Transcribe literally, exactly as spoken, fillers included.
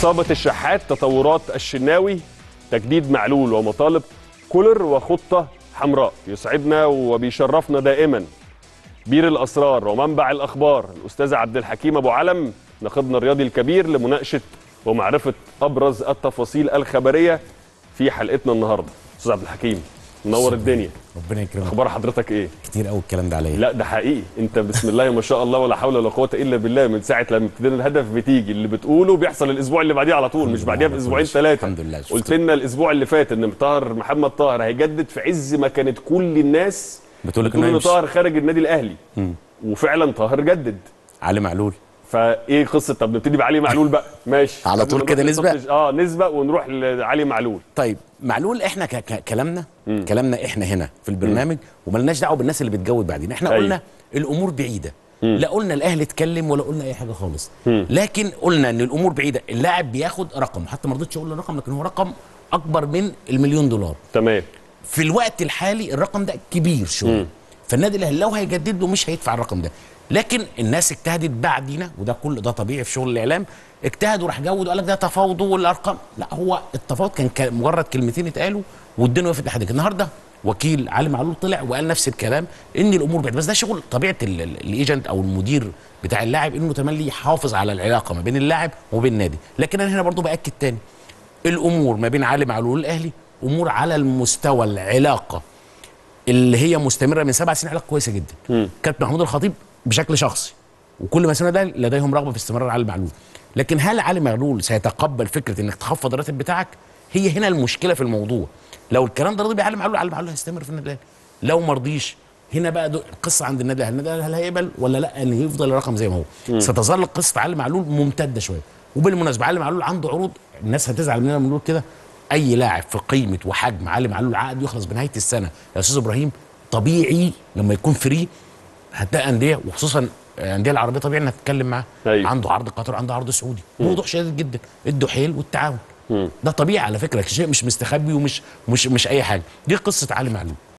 إصابة الشحات، تطورات الشناوي، تجديد معلول ومطالب كولر وخطة حمراء. يسعدنا وبيشرفنا دائما بير الأسرار ومنبع الأخبار الأستاذ عبد الحكيم أبو علم، ناقدنا الرياضي الكبير، لمناقشة ومعرفة أبرز التفاصيل الخبرية في حلقتنا النهاردة. أستاذ عبد الحكيم منور الدنيا. ربنا يكرمك. اخبار حضرتك ايه؟ كتير قوي الكلام ده عليا. لا ده حقيقي، انت بسم الله ما شاء الله ولا حول ولا قوه الا بالله، من ساعه لما ابتدينا الهدف بتيجي اللي بتقوله بيحصل الاسبوع اللي بعديه على طول، مش بعديها باسبوعين ثلاثه. الحمد لله. قلت لنا الاسبوع اللي فات ان طاهر محمد طاهر هيجدد في عز ما كانت كل الناس بتقول لك ان طاهر خارج النادي الاهلي، مم. وفعلا طاهر جدد. علي معلول فايه قصه؟ طب نبتدي بعلي معلول بقى. ماشي على طول كده نسبه. اه نسبه ونروح لعلي معلول. طيب معلول احنا كلامنا كلامنا احنا هنا في البرنامج وملناش دعوه بالناس اللي بتجود بعدين. احنا أيوه. قلنا الامور بعيده، مم. لا قلنا الاهلي اتكلم ولا قلنا اي حاجه خالص، مم. لكن قلنا ان الامور بعيده. اللاعب بياخد رقم، حتى ما رضيتش اقول الرقم لكن هو رقم اكبر من المليون دولار. تمام. في الوقت الحالي الرقم ده كبير شويه، فالنادي الاهلي لو هيجدد له مش هيدفع الرقم ده. لكن الناس اجتهدت بعدينا، وده كل ده طبيعي في شغل الاعلام، اجتهدوا وراح جود وقال لك ده تفاوض والارقام. لا، هو التفاوض كان مجرد كلمتين اتقالوا والدنيا وقفت لحد كده. النهارده وكيل علي معلول طلع وقال نفس الكلام، ان الامور بعد، بس ده شغل طبيعه الايجنت او المدير بتاع اللاعب، انه تملي يحافظ على العلاقه ما بين اللاعب وبين النادي. لكن انا هنا برضو باكد تاني، الامور ما بين علي معلول والاهلي امور على المستوى العلاقه اللي هي مستمره من سبع سنين، علاقه كويسه جدا. كابتن محمود الخطيب بشكل شخصي وكل ما سنه ده لديهم رغبه في استمرار علي معلول. لكن هل علي معلول سيتقبل فكره انك تخفض الراتب بتاعك؟ هي هنا المشكله في الموضوع. لو الكلام ده رضي بيه علي معلول، علي معلول هيستمر في النادي الاهلي. لو ما رضيش، هنا بقى القصه عند النادي الاهلي، النادي الاهلي هل هيقبل ولا لا ان يفضل الرقم زي ما هو؟ م. ستظل قصه علي معلول ممتده شويه. وبالمناسبه علي معلول عنده عروض، الناس هتزعل مننا بنقول كده، اي لاعب في قيمه وحجم علي معلول عقد يخلص بنهايه السنه يا استاذ ابراهيم، طبيعي لما يكون فري هتلاقي انديه، وخصوصا الانديه العربيه طبيعي انك تتكلم معاه. أيوه. عنده عرض قطر، عنده عرض سعودي، موضوع شديد جدا، ادوا حيل والتعاون. مم. ده طبيعي على فكره، شيء مش مستخبي ومش مش مش اي حاجه. دي قصه علي معلول.